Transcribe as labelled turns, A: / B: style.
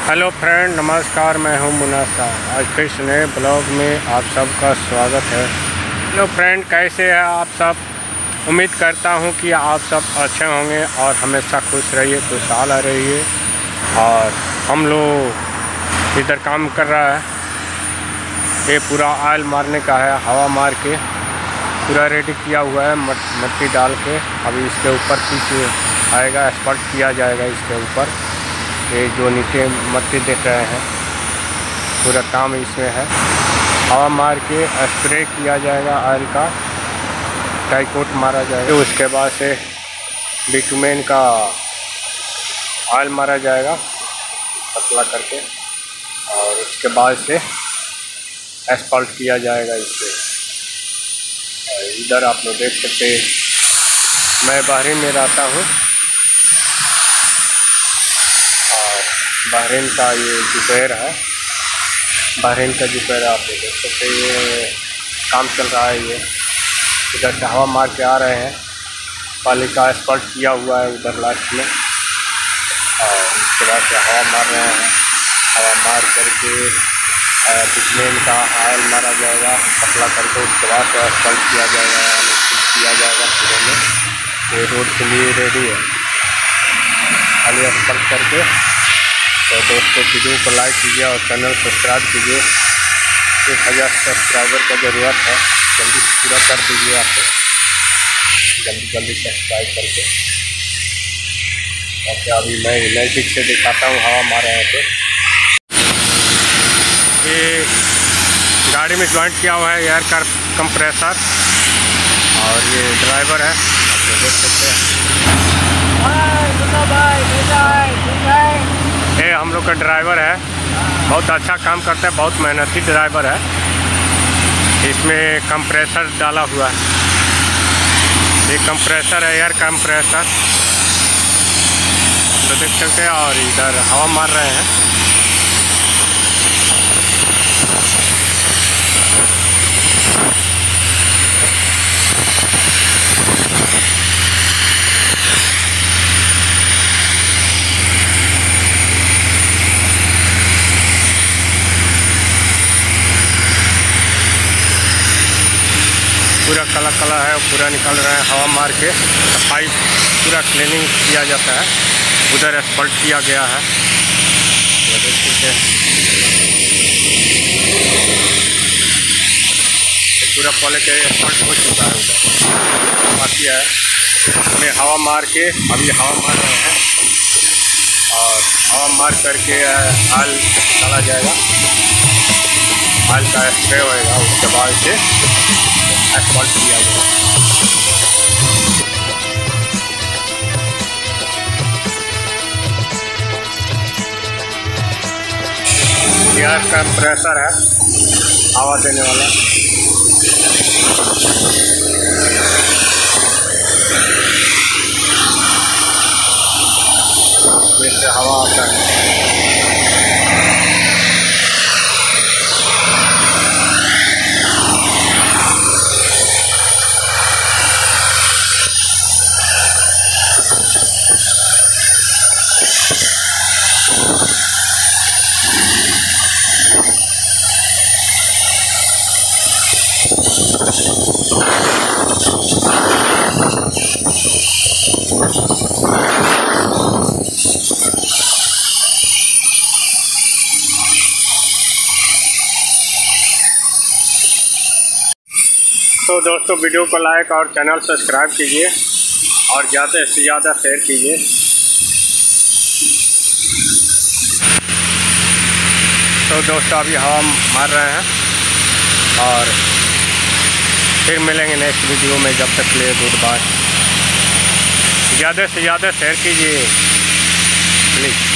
A: Hello friend, नमस्कार। मैं हूं मुनासा। आज फिर से नए ब्लॉग में आप सबका स्वागत है। हेलो फ्रेंड, कैसे हैं आप सब? उम्मीद करता हूं कि आप सब अच्छे होंगे और हमेशा खुश रहिए, खुशहाल रहिए। और हम लोग इधर काम कर रहा है, ये पूरा ऑयल मारने का है। हवा मार के पूरा रेडी किया हुआ है, मिट्टी डाल के। अभी इसके ऊपर पीछे आएगा, एस्फल्ट किया जाएगा इसके ऊपर। ये जो नीचे मिट्टी देख रहे हैं, पूरा काम इसमें है। हवा मार के स्प्रे किया जाएगा, ऑयल का टाइकोट मारा जाएगा। तो उसके बाद से बिटुमेन का ऑयल मारा जाएगा पतला करके, और उसके बाद से एस्फल्ट किया जाएगा इससे। इधर आप लोग देख सकते हैं, मैं बहरीन में रहता हूँ। बहरीन का ये जुबैर है, बहरीन का जुबैर आप लोग देख सकते हैं। ये काम चल रहा है, ये इधर से हवा मार के आ रहे हैं। पाली का एस्फल्ट किया हुआ है उधर लास्ट में, और उसके बाद से हवा मार रहे हैं। हवा मार करके बिटुमेन का ऑयल मारा जाएगा पतला करके। उसके बाद से एस्फल्ट किया जाएगा, किया जाएगा पूरे में। ये रोड के लिए रेडी है, खाली एस्फल्ट करके। तो दोस्तों, वीडियो को लाइक कीजिए और चैनल सब्सक्राइब कीजिए। 1000 सब्सक्राइबर का ज़रूरत है, जल्दी पूरा कर दीजिए। आप जल्दी सब्सक्राइब करके। और अभी मैं नज़दीक से दिखाता हूँ हवा मार रहे थे। ये गाड़ी में ज्वाइंट किया हुआ है एयर का कंप्रेसर, और ये ड्राइवर है, आप लोग देख सकते हैं। ये हम लोग का ड्राइवर है, बहुत अच्छा काम करता है, बहुत मेहनती ड्राइवर है। इसमें कंप्रेसर डाला हुआ है, ये कंप्रेसर है, एयर कंप्रेसर, आप लोग देख सकते हैं। और इधर हवा मार रहे हैं। पूरा काला है, पूरा निकल रहा है। हवा मार के सफाई पूरा क्लीनिंग किया जाता है। उधर एस्फल्ट किया गया है, देख सकते हैं। पूरा पहले के एस्फल्ट हो चुका है, उधर बाकी है। इसमें हवा मार के अभी हवा मार रहे हैं, और हवा मार करके ऑयल डाला जाएगा, ऑयल का स्प्रे होएगा। उसके बाद से एस्फल्ट किया गया। एयर कंप्रेसर है, हवा देने वाला। इससे हवा आता है। तो दोस्तों, वीडियो को लाइक और चैनल सब्सक्राइब कीजिए, और ज़्यादा से ज़्यादा शेयर कीजिए। तो दोस्तों, अभी हवा मार रहे हैं, और फिर मिलेंगे नेक्स्ट वीडियो में। जब तक के लिए गुड बाय। ज़्यादा से ज़्यादा शेयर कीजिए प्लीज़।